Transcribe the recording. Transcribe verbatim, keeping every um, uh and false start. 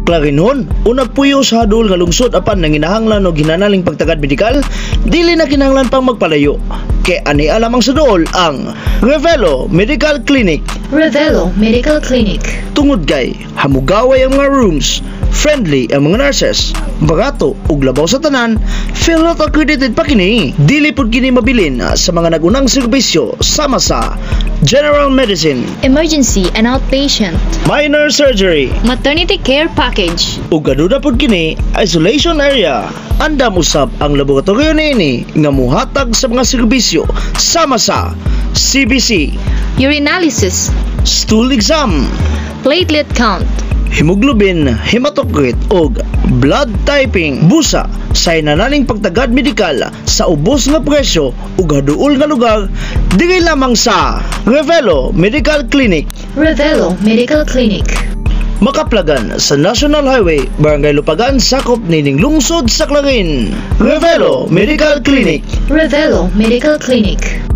Klarinon, unag puyo sa hadol nga lungsod apan nanginahanglan og ginanaling pagtagad medikal, dili na kinahanglan pang magpalayo. Kay ani alamang sa dool ang Revelo Medical Clinic. Revelo Medical Clinic. Tungod kay hamugaway ang mga rooms, friendly ang mga nurses, barato ug labaw sa tanan, Philhealth accredited pa kini. Dili pud kini mabilin sa mga nagunang serbisyo sama sa General Medicine, Emergency and Outpatient, Minor Surgery, Maternity Care Package, ug gaduda pud kini Isolation Area. Andam usab ang laboratorio niini nga muhatag sa mga serbisyo sama sa C B C, Urinalysis, Stool Exam, Platelet Count, hemoglobin, hematocrit ug blood typing. Busa sa inanaling pagtagad medikal sa ubos nga presyo ug haduol nga lugar dili lamang sa Revelo Medical Clinic. Revelo Medical Clinic. Makaplagan sa National Highway, Barangay Lupagan, sakop nining lungsod sa Clarin. Revelo Medical Clinic. Revelo Medical Clinic.